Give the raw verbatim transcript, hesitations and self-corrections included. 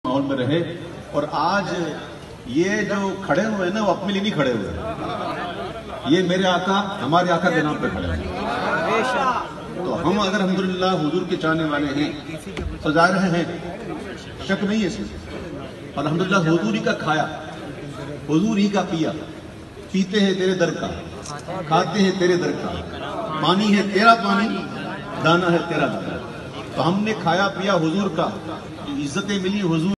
माहौल में रहे। और आज ये जो खड़े हुए हैं ना, वो अपने लिए नहीं खड़े हुए, ये मेरे आका हमारे आका के नाम पे खड़े हैं। तो हम अगर अल्हम्दुलिल्लाह हुजूर के चाहने वाले हैं तो जाहिर हैं, शक नहीं है इसमें। और अल्हम्दुलिल्लाह हुजूर ही का खाया, हुजूर ही का पिया, पीते हैं तेरे दर का, खाते हैं तेरे दर का, पानी है तेरा पानी, दाना है तेरा दाना। तो हमने खाया पिया हुजूर का, इज्जतें मिली हुजूर